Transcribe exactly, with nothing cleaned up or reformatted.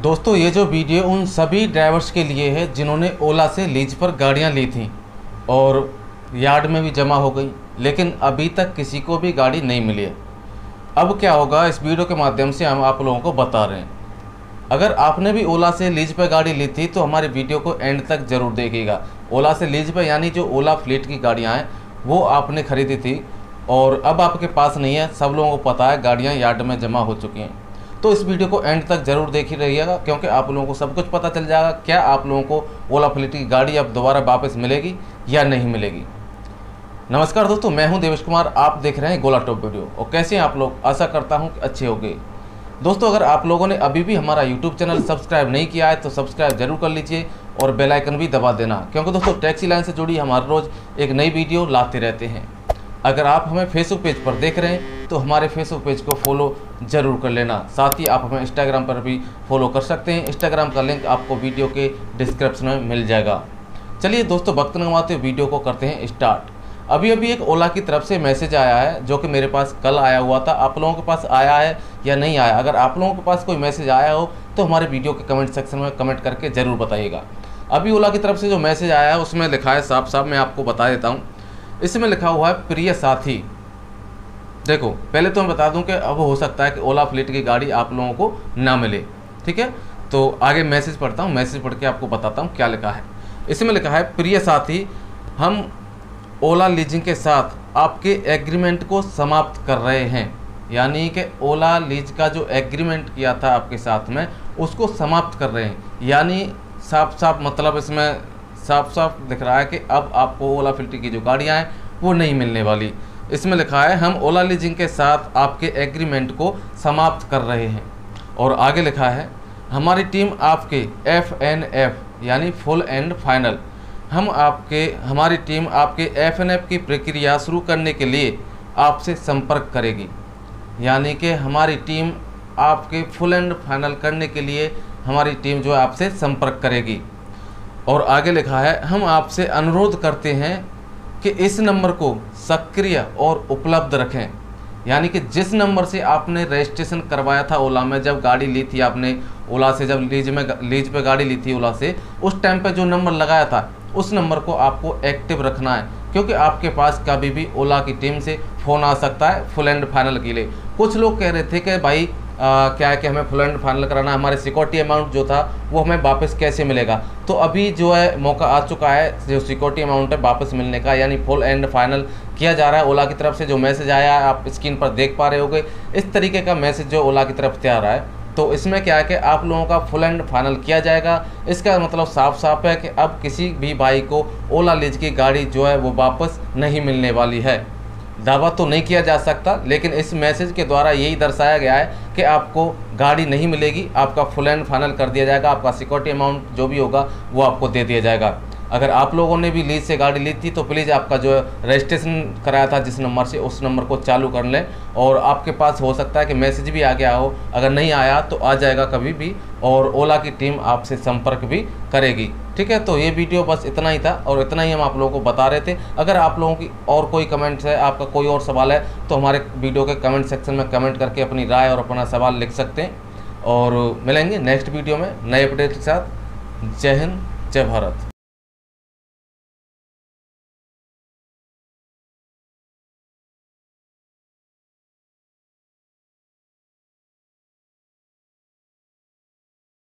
दोस्तों ये जो वीडियो उन सभी ड्राइवर्स के लिए है जिन्होंने ओला से लीज पर गाड़ियां ली थी और यार्ड में भी जमा हो गई, लेकिन अभी तक किसी को भी गाड़ी नहीं मिली है। अब क्या होगा, इस वीडियो के माध्यम से हम आप लोगों को बता रहे हैं। अगर आपने भी ओला से लीज पर गाड़ी ली थी तो हमारे वीडियो को एंड तक ज़रूर देखिएगा। ओला से लीज पर यानी जो ओला फ्लीट की गाड़ियाँ हैं वो आपने ख़रीदी थी और अब आपके पास नहीं है। सब लोगों को पता है, गाड़ियाँ यार्ड में जमा हो चुकी हैं। तो इस वीडियो को एंड तक ज़रूर देख ही रहिएगा, क्योंकि आप लोगों को सब कुछ पता चल जाएगा क्या आप लोगों को ओला फ्लीट की गाड़ी अब दोबारा वापस मिलेगी या नहीं मिलेगी। नमस्कार दोस्तों, मैं हूं देवेश कुमार, आप देख रहे हैं गोला टॉप वीडियो। और कैसे हैं आप लोग? आशा करता हूं कि अच्छे होंगे। दोस्तों अगर आप लोगों ने अभी भी हमारा यूट्यूब चैनल सब्सक्राइब नहीं किया है तो सब्सक्राइब जरूर कर लीजिए और बेल आइकन भी दबा देना, क्योंकि दोस्तों टैक्सी लाइन से जुड़ी हमारे रोज़ एक नई वीडियो लाते रहते हैं। अगर आप हमें फेसबुक पेज पर देख रहे हैं तो हमारे फेसबुक पेज को फॉलो ज़रूर कर लेना। साथ ही आप हमें इंस्टाग्राम पर भी फॉलो कर सकते हैं। इंस्टाग्राम का लिंक आपको वीडियो के डिस्क्रिप्शन में मिल जाएगा। चलिए दोस्तों वक्त न गंवाते वीडियो को करते हैं स्टार्ट। अभी अभी एक ओला की तरफ से मैसेज आया है जो कि मेरे पास कल आया हुआ था। आप लोगों के पास आया है या नहीं आया? अगर आप लोगों के पास कोई मैसेज आया हो तो हमारे वीडियो के कमेंट सेक्शन में कमेंट करके ज़रूर बताइएगा। अभी ओला की तरफ से जो मैसेज आया है उसमें लिखा है साफ साफ, मैं आपको बता देता हूँ। इसमें लिखा हुआ है प्रिय साथी। देखो पहले तो मैं बता दूं कि अब हो सकता है कि ओला फ्लीट की गाड़ी आप लोगों को ना मिले, ठीक है। तो आगे मैसेज पढ़ता हूं, मैसेज पढ़ के आपको बताता हूं क्या लिखा है। इसमें लिखा है प्रिय साथी, हम ओला लीजिंग के साथ आपके एग्रीमेंट को समाप्त कर रहे हैं। यानी कि ओला लीज का जो एग्रीमेंट किया था आपके साथ में उसको समाप्त कर रहे हैं। यानी साफ साफ मतलब इसमें साफ साफ दिख रहा है कि अब आपको ओला फ्लीट की जो गाड़ियाँ हैं वो नहीं मिलने वाली। इसमें लिखा है हम ओला लीजिंग के साथ आपके एग्रीमेंट को समाप्त कर रहे हैं। और आगे लिखा है हमारी टीम आपके एफ एन एफ यानी फुल एंड फाइनल, हम आपके हमारी टीम आपके एफ एन एफ की प्रक्रिया शुरू करने के लिए आपसे संपर्क करेगी। यानी कि हमारी टीम आपके फुल एंड फाइनल करने के लिए हमारी टीम जो है आपसे संपर्क करेगी। और आगे लिखा है हम आपसे अनुरोध करते हैं कि इस नंबर को सक्रिय और उपलब्ध रखें। यानी कि जिस नंबर से आपने रजिस्ट्रेशन करवाया था ओला में, जब गाड़ी ली थी आपने ओला से, जब लीज में लीज पे गाड़ी ली थी ओला से, उस टाइम पे जो नंबर लगाया था उस नंबर को आपको एक्टिव रखना है, क्योंकि आपके पास कभी भी ओला की टीम से फ़ोन आ सकता है फुल एंड फाइनल के लिए। कुछ लोग कह रहे थे कि भाई आ, क्या है कि हमें फुल एंड फाइनल कराना, हमारे सिक्योरिटी अमाउंट जो था वो हमें वापस कैसे मिलेगा। तो अभी जो है मौका आ चुका है जो सिक्योरिटी अमाउंट है वापस मिलने का, यानी फुल एंड फाइनल किया जा रहा है। ओला की तरफ से जो मैसेज आया है आप स्क्रीन पर देख पा रहे होगे, इस तरीके का मैसेज जो ओला की तरफ से आ रहा है। तो इसमें क्या है कि आप लोगों का फुल एंड फाइनल किया जाएगा। इसका मतलब साफ साफ है कि अब किसी भी भाई को ओला लीज की गाड़ी जो है वो वापस नहीं मिलने वाली है। दावा तो नहीं किया जा सकता, लेकिन इस मैसेज के द्वारा यही दर्शाया गया है कि आपको गाड़ी नहीं मिलेगी, आपका फुल एंड फाइनल कर दिया जाएगा, आपका सिक्योरिटी अमाउंट जो भी होगा वो आपको दे दिया जाएगा। अगर आप लोगों ने भी लीज से गाड़ी ली थी तो प्लीज़ आपका जो रजिस्ट्रेशन कराया था जिस नंबर से, उस नंबर को चालू कर लें। और आपके पास हो सकता है कि मैसेज भी आ गया हो, अगर नहीं आया तो आ जाएगा कभी भी, और ओला की टीम आपसे संपर्क भी करेगी, ठीक है। तो ये वीडियो बस इतना ही था और इतना ही हम आप लोगों को बता रहे थे। अगर आप लोगों की और कोई कमेंट्स है, आपका कोई और सवाल है तो हमारे वीडियो के कमेंट सेक्शन में कमेंट करके अपनी राय और अपना सवाल लिख सकते हैं। और मिलेंगे नेक्स्ट वीडियो में नए अपडेट के साथ। जय हिंद, जय भारत।